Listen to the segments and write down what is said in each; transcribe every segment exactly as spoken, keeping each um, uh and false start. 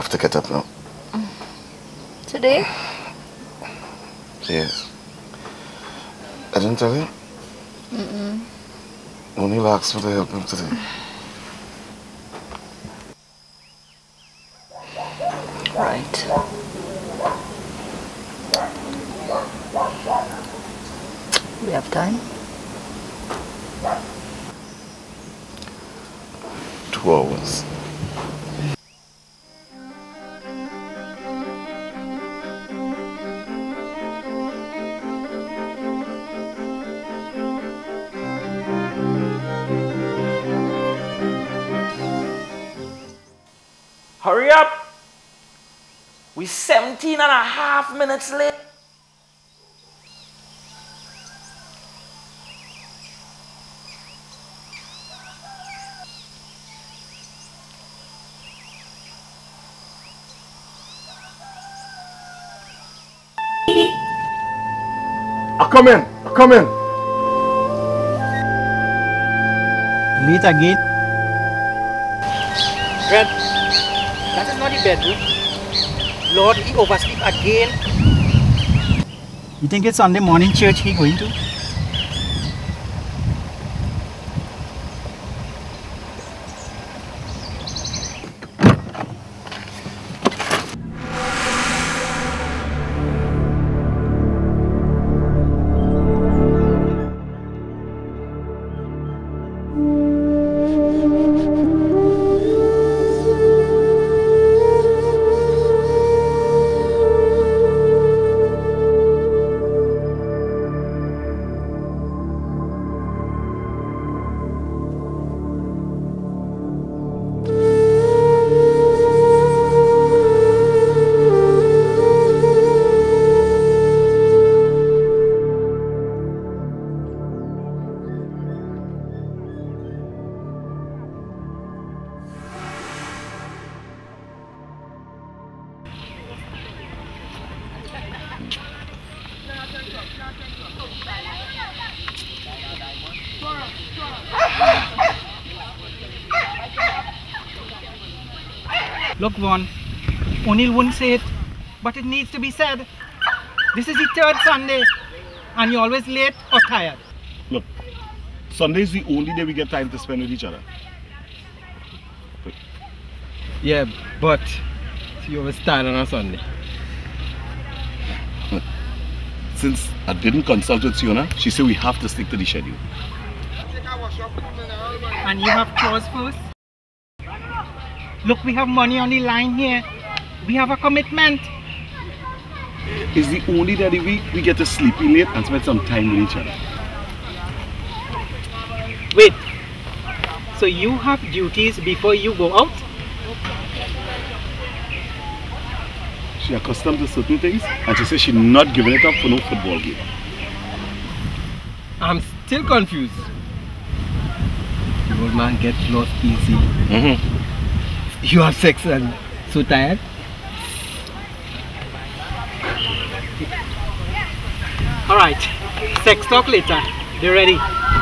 have to get up now. Today? Yes. I didn't tell you? Mm-mm. O'Neil asked me to help him today. Right. We have time? Two hours. Hurry up! We're seventeen and a half minutes late. I come in. I come in. Meet again. Fred, that is not the bedroom. Lord, he oversleep again. You think it's Sunday morning church he going to? Look, Vaughn, O'Neil wouldn't say it, but it needs to be said. This is the third Sunday, and you're always late or tired. Look, Sunday is the only day we get time to spend with each other. But yeah, but you always tired on a Sunday. Since I didn't consult with Siona, she said we have to stick to the schedule. And you have chores first? Look, we have money on the line here. We have a commitment. It's the only day of the week we get to sleep in late and spend some time with each other. Wait, so you have duties before you go out? She's accustomed to certain things and she says she's not giving it up for no football game. I'm still confused. The old man gets lost easy. Mm-hmm. You have sex and so tired? Alright, sex talk later. Be ready.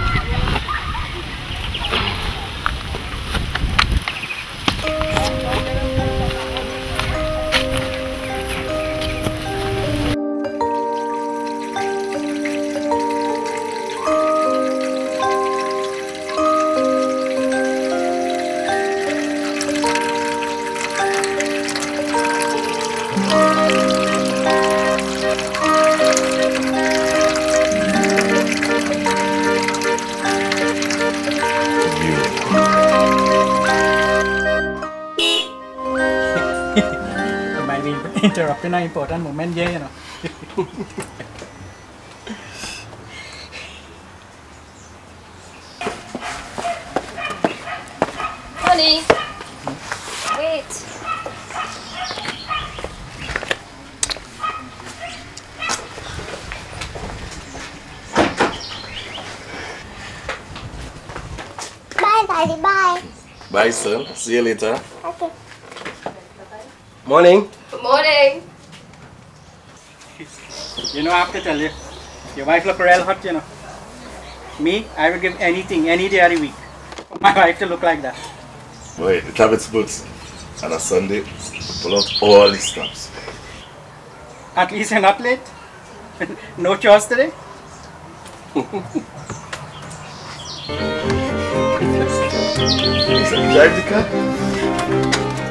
Interrupting an important moment here, you know. Honey, wait. Bye, Daddy. Bye. Bye, son. See you later. Okay. Morning. Good morning. You know, I have to tell you, your wife look real hot, you know. Me, I would give anything, any day of the week, for my wife to look like that. Wait, the cabin's boots. And on Sunday, we pull out all the stops. At least you're not late. No chores today. Is that drive the car?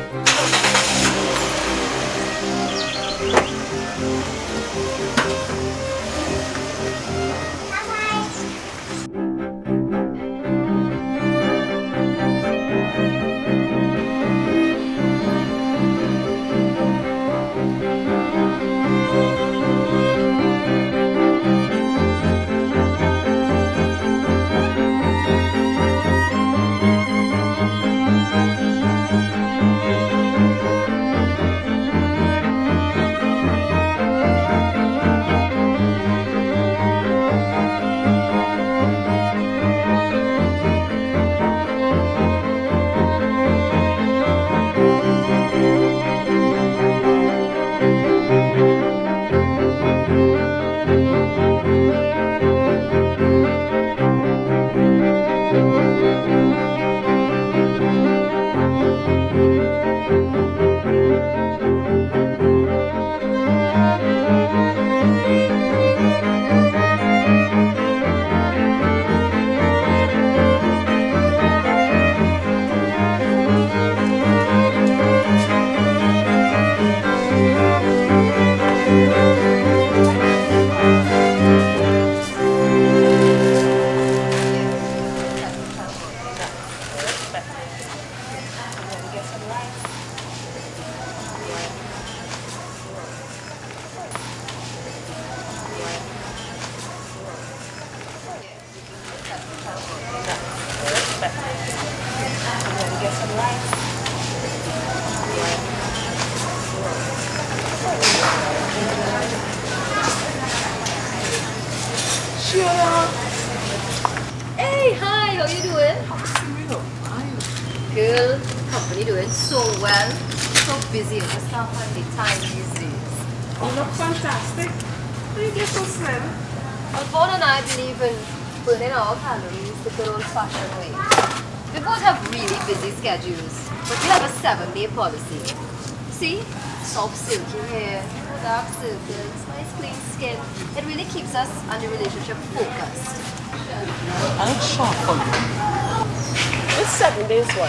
Hey, hi, how you doing? Girl, company doing so well. So busy, I just can't find the time these days. You look fantastic. How you get so slim? Well, Vaughn and I believe in burning our calories the good old-fashioned way. We both have really busy schedules, but we have a seven-day policy. See? Soft silky hair, dark circles, nice clean skin. It really keeps us and the relationship focused. And it's short for you. It's seven days one.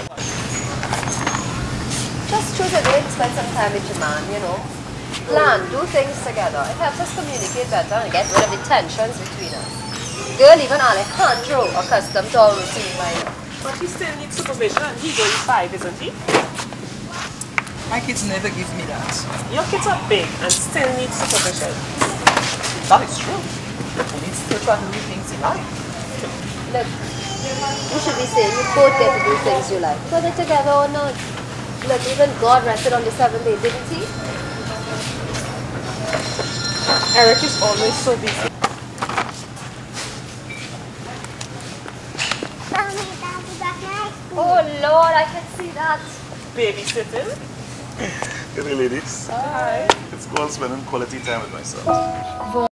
Just choose a day to spend some time with your man, you know. Plan, do things together. It helps us communicate better and get rid of the tensions between us. Girl, even Alejandro, accustomed to our routine life. But he still needs supervision and he's only five, isn't he? My kids never give me that. Your kids are big and still need supervision. That is true. We need still trying to do things in life. Look, you should be saying you both get to do things you like, whether together or not. Look, even God rested on the seventh day, didn't he? Eric is always so busy. Oh Lord, I can see that. Babysitting. Hey ladies. Hi. It's called spending quality time with myself.